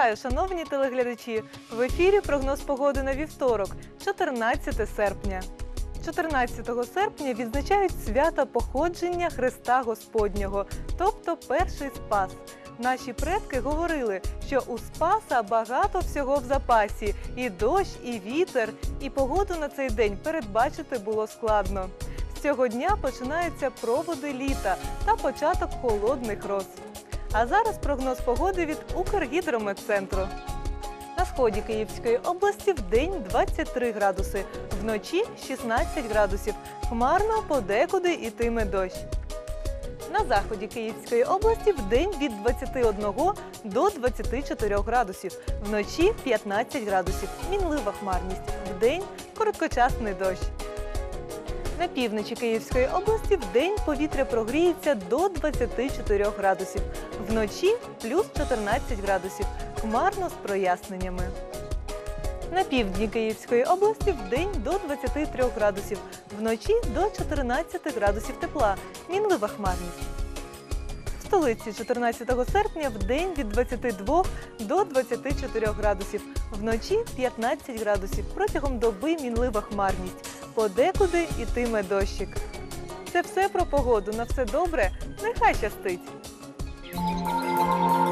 Вітаю, шановні телеглядачі! В ефірі прогноз погоди на вівторок, 14 серпня. 14 серпня відзначають свято походження Христа Господнього, тобто Перший Спас. Наші предки говорили, що у Спаса багато всього в запасі – і дощ, і вітер, і погоду на цей день передбачити було складно. З цього дня починаються проводи літа та початок холодних роз. А зараз прогноз погоди від Укргідрометцентру. На сході Київської області вдень 23 градуси, вночі 16 градусів. Хмарно, подекуди йтиме дощ. На заході Київської області вдень від 21 до 24 градусів, вночі 15 градусів. Мінлива хмарність, вдень короткочасний дощ. На півночі Київської області вдень повітря прогріється до 24 градусів, вночі плюс 14 градусів, хмарно з проясненнями. На півдні Київської області вдень до 23 градусів, вночі до 14 градусів тепла, мінлива хмарність. В столиці 14 серпня вдень від 22 до 24 градусів, вночі 15 градусів, протягом доби мінлива хмарність. Подекуди ітиме дощик. Це все про погоду. На все добре. Нехай щастить!